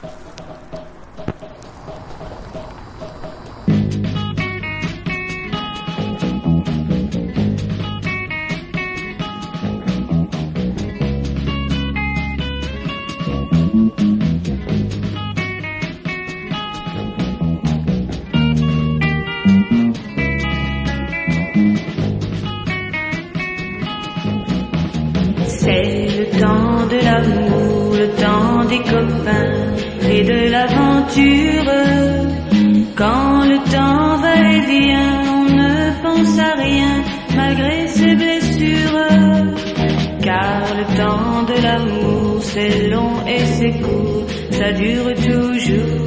C'est le temps de l'amour, le temps des copains et de l'aventure. Quand le temps va et vient, on ne pense à rien malgré ses blessures. Car le temps de l'amour, c'est long et c'est court, ça dure toujours.